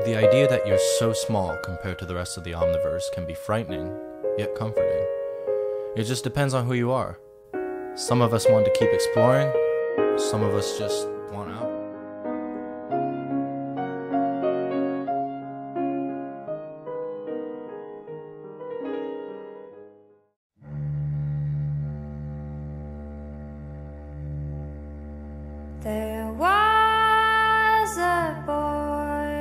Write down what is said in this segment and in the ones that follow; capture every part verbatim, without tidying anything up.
The idea that you're so small compared to the rest of the Omniverse can be frightening, yet comforting. It just depends on who you are. Some of us want to keep exploring, some of us just want out. There was a boy,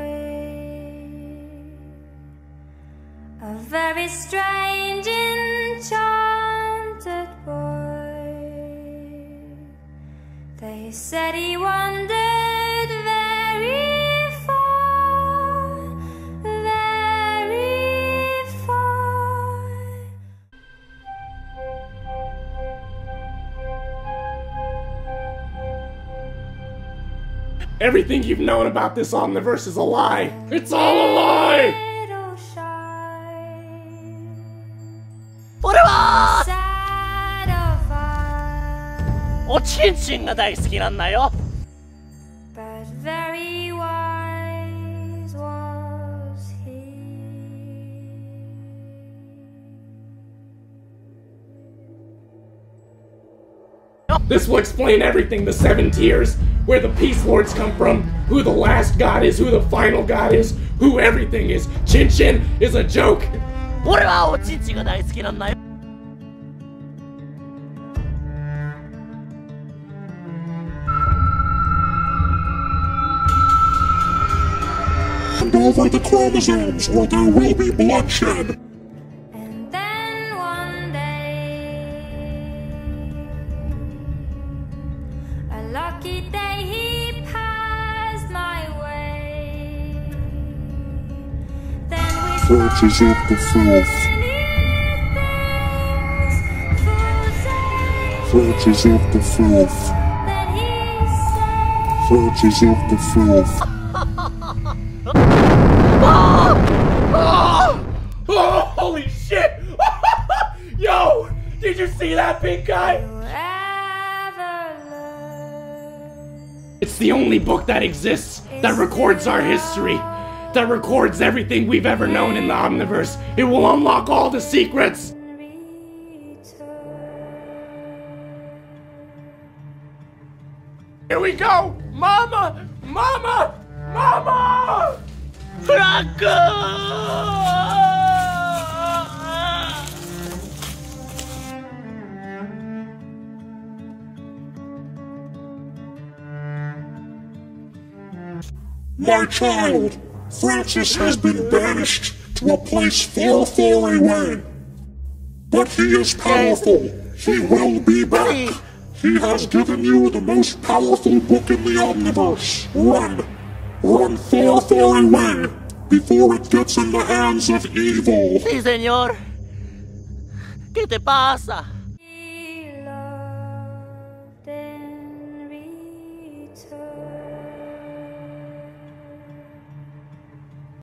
a very strange, enchanted boy. They said he wandered very far, very far. Everything you've known about this Omniverse is a lie. It's all a lie! 俺はおちんちんが大好きなんだよ。 But very wise was he. This will explain everything, the seven tiers, where the Peace Lords come from, who the last god is, who the final god is, who everything is. Chin Chin is a joke. 俺はおちんちんが大好きなんだよ。 Hand over the chromosomes, or there will be bloodshed. And then one day, a lucky day, he passed my way. Then we Forges of the filth. Forges of the filth. Then he said, Forges of the filth. Oh, holy shit! Yo! Did you see that, pink guy? It's the only book that exists that records our history, that records everything we've ever known in the Omniverse. It will unlock all the secrets. Here we go! Mama! Mama! Mama! フラッグー My child, Francis has been banished to a place far, far away. But he is powerful. He will be back. He has given you the most powerful book in the Omniverse. Run. Run far, far away before it gets in the hands of evil. Sí, señor. ¿Qué te pasa?